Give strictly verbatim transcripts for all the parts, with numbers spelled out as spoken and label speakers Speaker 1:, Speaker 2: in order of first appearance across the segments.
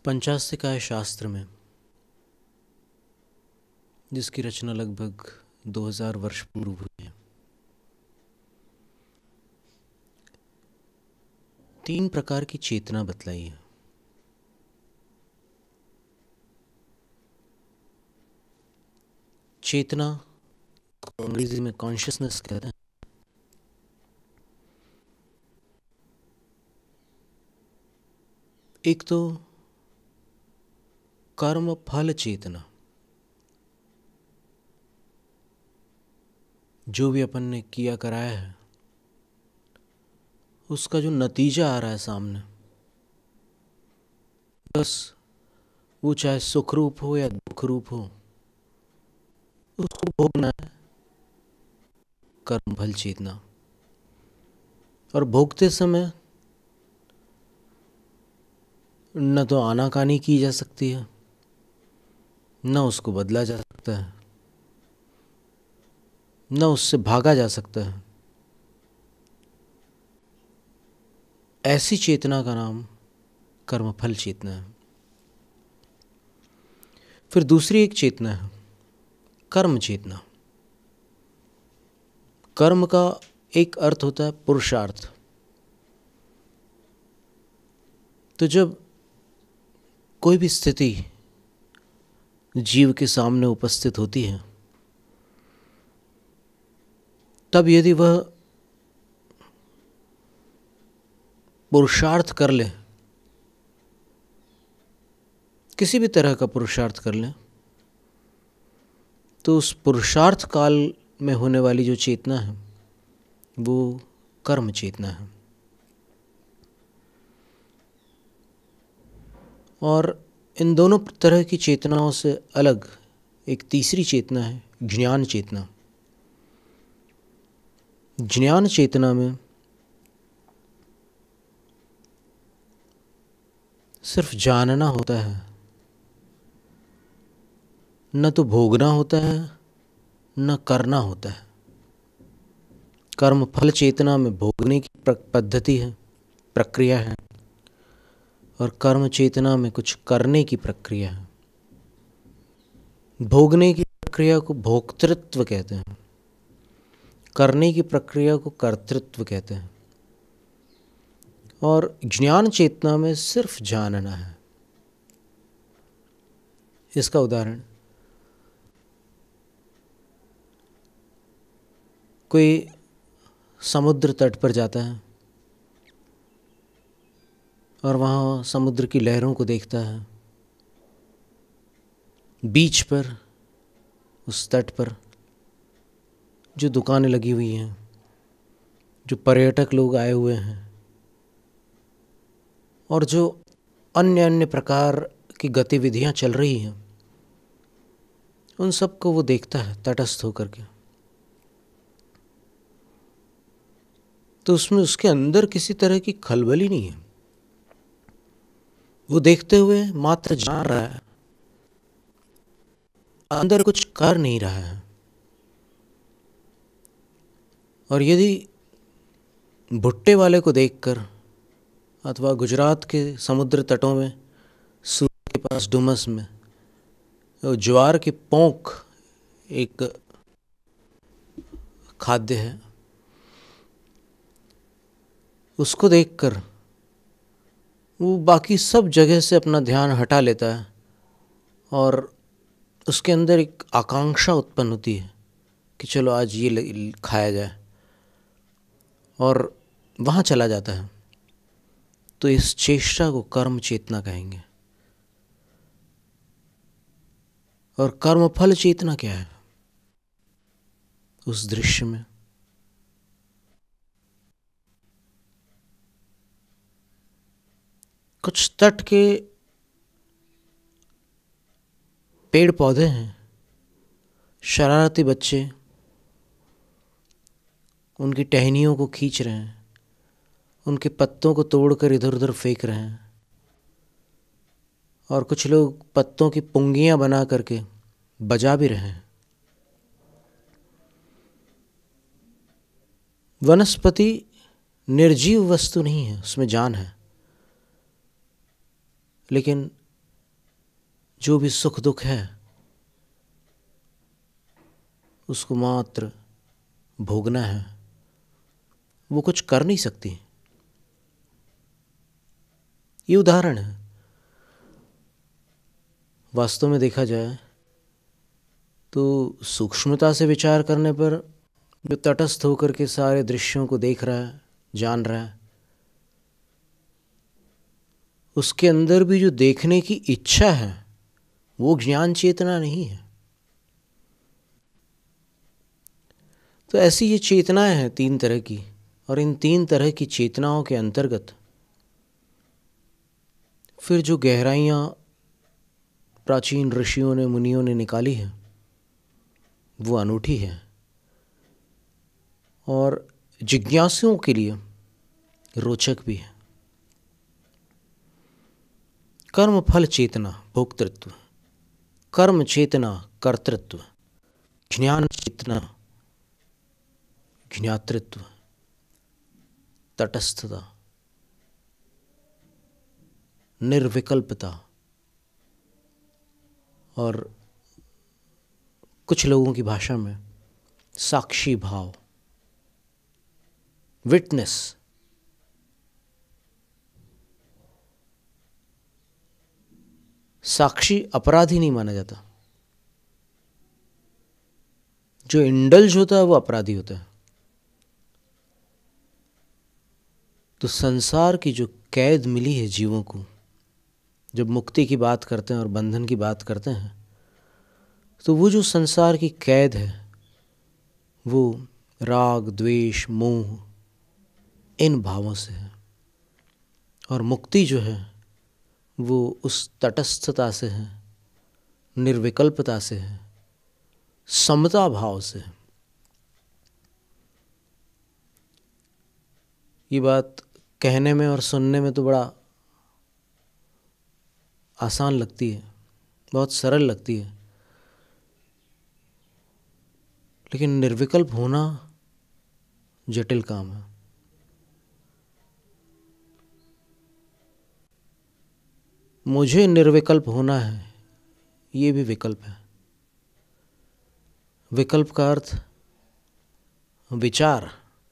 Speaker 1: पंचास्तिकाय शास्त्र में, जिसकी रचना लगभग दो हज़ार वर्ष पूर्व हुई है, तीन प्रकार की चेतना बतलाई है। चेतना को अंग्रेजी में कॉन्शियसनेस कहते हैं। एक तो कर्म फल चेतना, जो भी अपन ने किया कराया है उसका जो नतीजा आ रहा है सामने, बस वो चाहे सुख रूप हो या दुख रूप हो, उसको भोगना है। कर्म फल चेतना। और भोगते समय न तो आनाकानी की जा सकती है, न उसको बदला जा सकता है, न उससे भागा जा सकता है। ऐसी चेतना का नाम कर्मफल चेतना है। फिर दूसरी एक चेतना है कर्म चेतना। कर्म का एक अर्थ होता है पुरुषार्थ। तो जब कोई भी स्थिति जीव के सामने उपस्थित होती है, तब यदि वह पुरुषार्थ कर ले, किसी भी तरह का पुरुषार्थ कर ले, तो उस पुरुषार्थ काल में होने वाली जो चेतना है वो कर्म चेतना है। और इन दोनों तरह की चेतनाओं से अलग एक तीसरी चेतना है ज्ञान चेतना। ज्ञान चेतना में सिर्फ जानना होता है, न तो भोगना होता है न करना होता है। कर्म फल चेतना में भोगने की पद्धति है, प्रक्रिया है, और कर्म चेतना में कुछ करने की प्रक्रिया है। भोगने की प्रक्रिया को भोक्तृत्व कहते हैं, करने की प्रक्रिया को कर्तृत्व कहते हैं। और ज्ञान चेतना में सिर्फ जानना है। इसका उदाहरण, कोई समुद्र तट पर जाता है और वहाँ समुद्र की लहरों को देखता है। बीच पर, उस तट पर जो दुकानें लगी हुई हैं, जो पर्यटक लोग आए हुए हैं, और जो अन्य अन्य प्रकार की गतिविधियां चल रही हैं, उन सब को वो देखता है तटस्थ होकर के। तो उसमें उसके अंदर किसी तरह की खलबली नहीं है। वो देखते हुए मात्र जान रहा है, अंदर कुछ कर नहीं रहा है। और यदि भुट्टे वाले को देखकर अथवा गुजरात के समुद्र तटों में सूरत के पास डुमस में ज्वार की पोंक एक खाद्य है, उसको देखकर वो बाकी सब जगह से अपना ध्यान हटा लेता है और उसके अंदर एक आकांक्षा उत्पन्न होती है कि चलो आज ये खाया जाए, और वहाँ चला जाता है। तो इस चेष्टा को कर्म चेतना कहेंगे। और कर्म फल चेतना क्या है? उस दृश्य में कुछ तट के पेड़ पौधे हैं, शरारती बच्चे उनकी टहनियों को खींच रहे हैं, उनके पत्तों को तोड़कर इधर उधर फेंक रहे हैं, और कुछ लोग पत्तों की पुंगियां बना करके बजा भी रहे हैं। वनस्पति निर्जीव वस्तु नहीं है, उसमें जान है, लेकिन जो भी सुख दुख है उसको मात्र भोगना है, वो कुछ कर नहीं सकती। ये उदाहरण है। वास्तव में देखा जाए तो सूक्ष्मता से विचार करने पर जो तटस्थ होकर के सारे दृश्यों को देख रहा है, जान रहा है, उसके अंदर भी जो देखने की इच्छा है वो ज्ञान चेतना नहीं है। तो ऐसी ये चेतनाएं हैं तीन तरह की, और इन तीन तरह की चेतनाओं के अंतर्गत फिर जो गहराइयाँ प्राचीन ऋषियों ने, मुनियों ने निकाली है वो अनूठी है और जिज्ञासुओं के लिए रोचक भी है। कर्म फल चेतना भोक्तृत्व, कर्म चेतना कर्तृत्व, ज्ञान चेतना ज्ञातृत्व, तटस्थता, निर्विकल्पता, और कुछ लोगों की भाषा में साक्षी भाव, विटनेस। साक्षी अपराधी नहीं माना जाता, जो इंडल्ज होता है वो अपराधी होता है। तो संसार की जो कैद मिली है जीवों को, जब मुक्ति की बात करते हैं और बंधन की बात करते हैं, तो वो जो संसार की कैद है वो राग द्वेष मोह इन भावों से है, और मुक्ति जो है वो उस तटस्थता से है, निर्विकल्पता से है, समता भाव से है। ये बात कहने में और सुनने में तो बड़ा आसान लगती है, बहुत सरल लगती है, लेकिन निर्विकल्प होना जटिल काम है। मुझे निर्विकल्प होना है, ये भी विकल्प है। विकल्प का अर्थ विचार,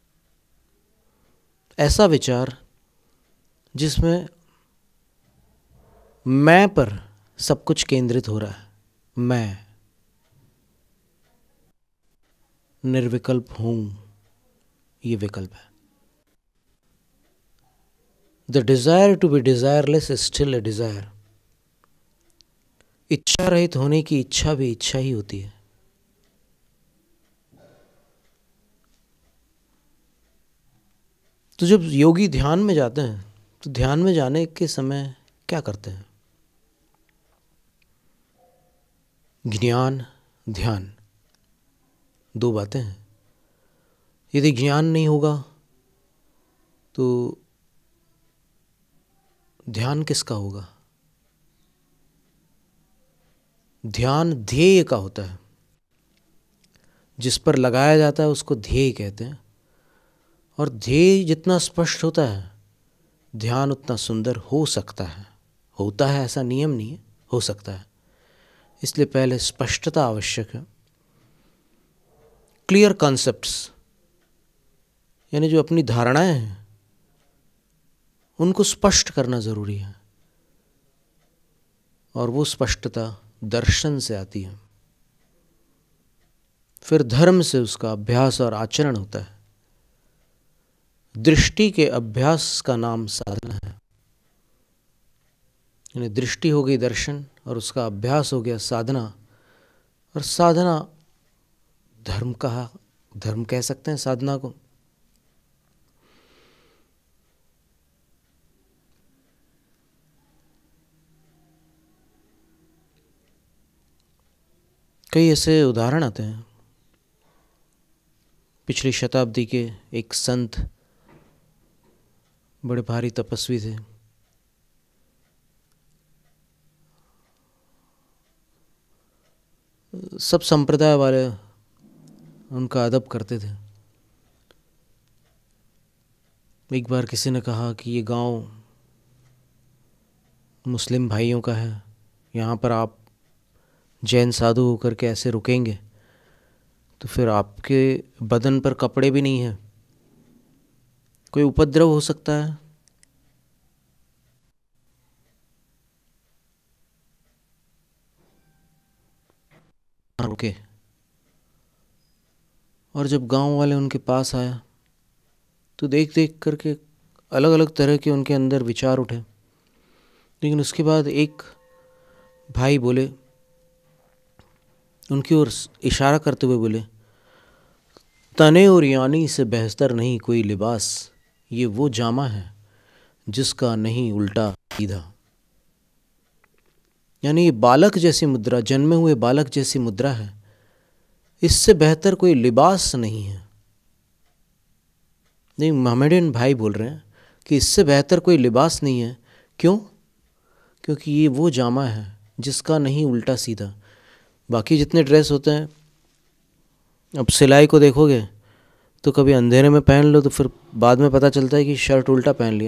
Speaker 1: ऐसा विचार जिसमें मैं पर सब कुछ केंद्रित हो रहा है। मैं निर्विकल्प हूं, ये विकल्प है। The desire to be desireless is still a desire. इच्छा रहित होने की इच्छा भी इच्छा ही होती है। तो जब योगी ध्यान में जाते हैं तो ध्यान में जाने के समय क्या करते हैं? ज्ञान ध्यान दो बातें हैं। यदि ज्ञान नहीं होगा तो ध्यान किसका होगा? ध्यान ध्येय का होता है, जिस पर लगाया जाता है उसको ध्येय कहते हैं। और ध्येय जितना स्पष्ट होता है ध्यान उतना सुंदर हो सकता है। होता है ऐसा नियम नहीं है, हो सकता है। इसलिए पहले स्पष्टता आवश्यक है। क्लियर कॉन्सेप्ट्स, यानी जो अपनी धारणाएं हैं उनको स्पष्ट करना जरूरी है, और वो स्पष्टता दर्शन से आती है। फिर धर्म से उसका अभ्यास और आचरण होता है। दृष्टि के अभ्यास का नाम साधना है। यानी दृष्टि हो गई दर्शन, और उसका अभ्यास हो गया साधना। और साधना धर्म कहा, धर्म कह सकते हैं साधना को। कई ऐसे उदाहरण आते हैं। पिछली शताब्दी के एक संत, बड़े भारी तपस्वी थे। सब संप्रदाय वाले उनका अदब करते थे। एक बार किसी ने कहा कि ये गांव मुस्लिम भाइयों का है, यहाँ पर आप जैन साधु होकर के ऐसे रुकेंगे तो फिर आपके बदन पर कपड़े भी नहीं हैं, कोई उपद्रव हो सकता है। रुके, और जब गांव वाले उनके पास आया तो देख देख करके अलग अलग तरह के उनके अंदर विचार उठे। लेकिन उसके बाद एक भाई बोले, उनकी ओर इशारा करते हुए बोले, तने और यानी से बेहतर नहीं कोई लिबास, ये वो जामा है जिसका नहीं उल्टा सीधा। यानी ये बालक जैसी मुद्रा, जन्मे हुए बालक जैसी मुद्रा है, इससे बेहतर कोई लिबास नहीं है। नहीं, मोहम्मदन भाई बोल रहे हैं कि इससे बेहतर कोई लिबास नहीं है। क्यों? क्योंकि ये वो जामा है जिसका नहीं उल्टा सीधा। बाकी जितने ड्रेस होते हैं, अब सिलाई को देखोगे तो कभी अंधेरे में पहन लो तो फिर बाद में पता चलता है कि शर्ट उल्टा पहन लिया।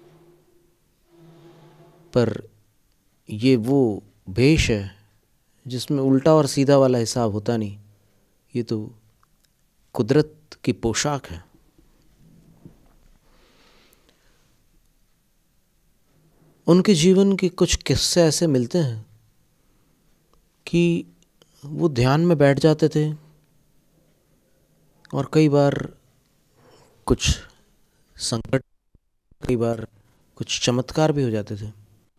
Speaker 1: पर ये वो भेष है जिसमें उल्टा और सीधा वाला हिसाब होता नहीं। ये तो कुदरत की पोशाक है। उनके जीवन के कुछ किस्से ऐसे मिलते हैं कि वो ध्यान में बैठ जाते थे और कई बार कुछ संकट, कई बार कुछ चमत्कार भी हो जाते थे।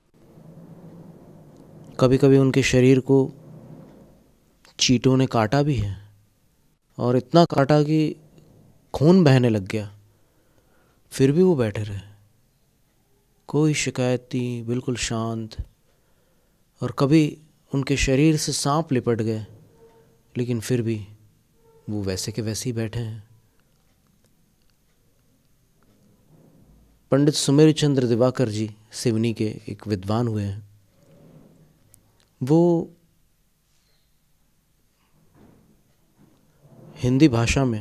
Speaker 1: कभी कभी उनके शरीर को चींटों ने काटा भी है, और इतना काटा कि खून बहने लग गया, फिर भी वो बैठे रहे, कोई शिकायत नहीं, बिल्कुल शांत। और कभी उनके शरीर से सांप लिपट गए, लेकिन फिर भी वो वैसे के वैसे ही बैठे हैं। पंडित सुमेर चंद्र दिवाकर जी सिवनी के एक विद्वान हुए हैं। वो हिंदी भाषा में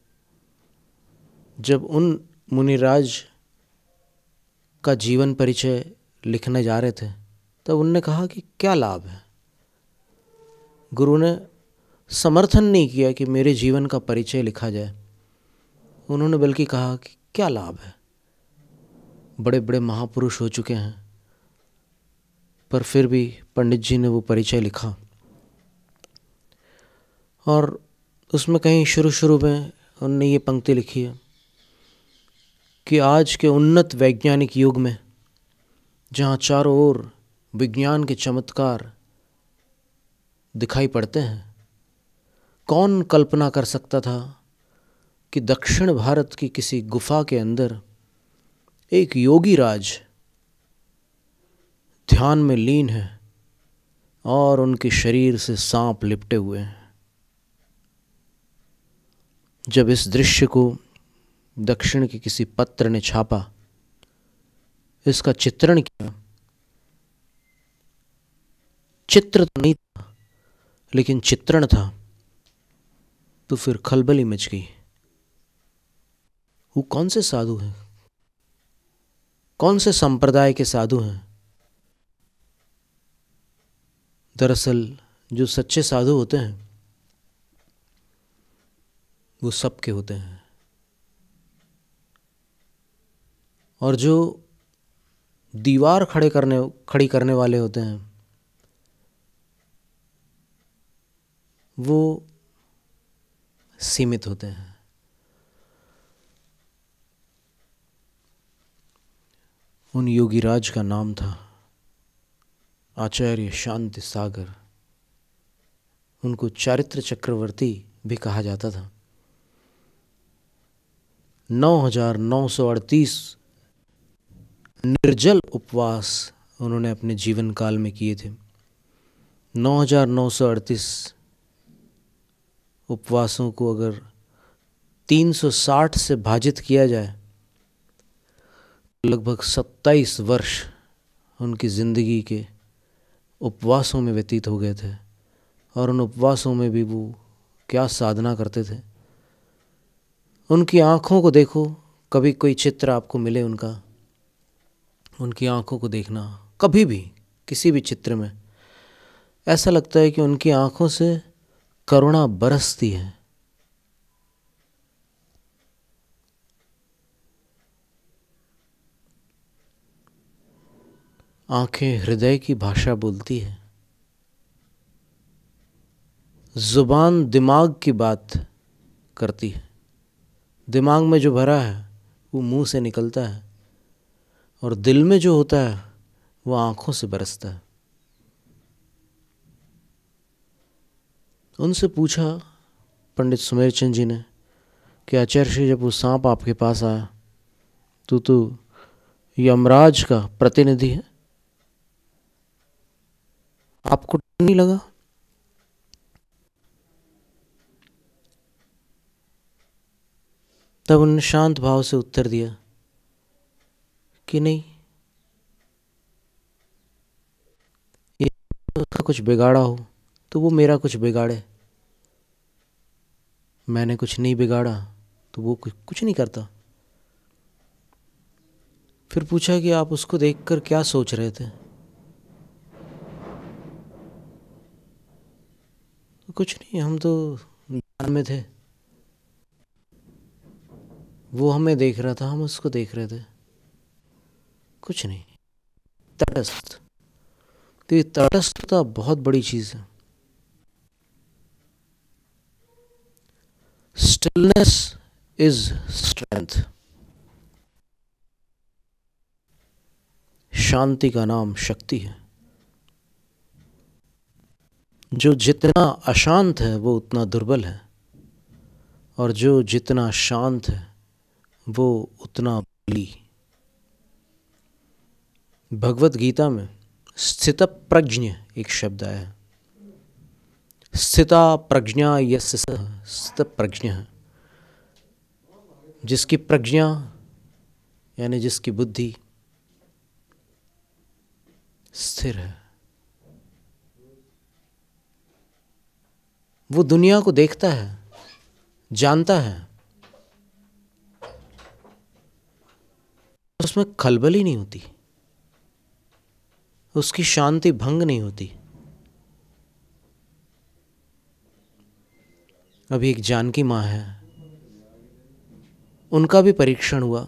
Speaker 1: जब उन मुनिराज का जीवन परिचय लिखने जा रहे थे तब उनने कहा कि क्या लाभ है। गुरु ने समर्थन नहीं किया कि मेरे जीवन का परिचय लिखा जाए, उन्होंने बल्कि कहा कि क्या लाभ है, बड़े बड़े महापुरुष हो चुके हैं। पर फिर भी पंडित जी ने वो परिचय लिखा, और उसमें कहीं शुरू शुरू में उन्होंने ये पंक्ति लिखी है कि आज के उन्नत वैज्ञानिक युग में, जहाँ चारों ओर विज्ञान के चमत्कार दिखाई पड़ते हैं, कौन कल्पना कर सकता था कि दक्षिण भारत की किसी गुफा के अंदर एक योगी राज ध्यान में लीन है और उनके शरीर से सांप लिपटे हुए हैं। जब इस दृश्य को दक्षिण के किसी पत्र ने छापा, इसका चित्रण किया, चित्र तो नहीं था लेकिन चित्रण था, तो फिर खलबली मच गई। वो कौन से साधु हैं, कौन से संप्रदाय के साधु हैं? दरअसल जो सच्चे साधु होते हैं वो सबके होते हैं, और जो दीवार खड़े करने खड़ी करने वाले होते हैं वो सीमित होते हैं। उन योगीराज का नाम था आचार्य शांति सागर। उनको चारित्र चक्रवर्ती भी कहा जाता था। नौ हजार नौ सौ अड़तीस निर्जल उपवास उन्होंने अपने जीवन काल में किए थे। नौ हजार नौ सौ अड़तीस उपवासों को अगर तीन सौ साठ से भाजित किया जाए, लगभग सत्ताईस वर्ष उनकी ज़िंदगी के उपवासों में व्यतीत हो गए थे। और उन उपवासों में भी वो क्या साधना करते थे। उनकी आँखों को देखो, कभी कोई चित्र आपको मिले उनका, उनकी आँखों को देखना कभी भी, किसी भी चित्र में, ऐसा लगता है कि उनकी आंखों से करुणा बरसती है। आंखें हृदय की भाषा बोलती है, जुबान दिमाग की बात करती है। दिमाग में जो भरा है वो मुंह से निकलता है, और दिल में जो होता है वो आंखों से बरसता है। उनसे पूछा पंडित सुमेरचंद जी ने कि आचार्य श्री, जब वो सांप आपके पास आया तो तो यमराज का प्रतिनिधि है, आपको डर नहीं लगा? तब उन्होंने शांत भाव से उत्तर दिया कि नहीं, ये उसका कुछ बिगाड़ा हो तो वो मेरा कुछ बिगाड़े, मैंने कुछ नहीं बिगाड़ा तो वो कुछ नहीं करता। फिर पूछा कि आप उसको देखकर क्या सोच रहे थे? कुछ नहीं, हम तो ध्यान में थे, वो हमें देख रहा था, हम उसको देख रहे थे, कुछ नहीं। तटस्थ। तो ये तटस्थता बहुत बड़ी चीज है। Stillness is strength. शांति का नाम शक्ति है। जो जितना अशांत है वो उतना दुर्बल है, और जो जितना शांत है वो उतना बली। भगवत गीता में स्थित प्रज्ञ एक शब्द आया है। स्थिता प्रज्ञा यस्य सः स्थित प्रज्ञ है। जिसकी प्रज्ञा यानी जिसकी बुद्धि स्थिर है, वो दुनिया को देखता है, जानता है, उसमें खलबली नहीं होती, उसकी शांति भंग नहीं होती। अभी एक जानकी माँ है, उनका भी परीक्षण हुआ,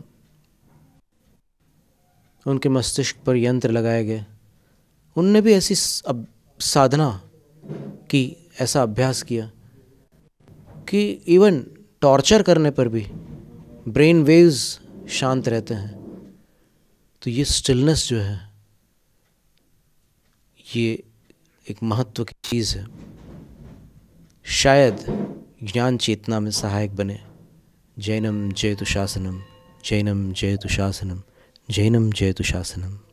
Speaker 1: उनके मस्तिष्क पर यंत्र लगाए गए, उनने भी ऐसी साधना की, ऐसा अभ्यास किया कि इवन टॉर्चर करने पर भी ब्रेन वेव्स शांत रहते हैं। तो ये स्टिलनेस जो है ये एक महत्व की चीज़ है, शायद ज्ञान चेतना में सहायक बने। जैनम जयतु शासनम, जैनम जयतु शासनम, जैनम जयतु शासनम।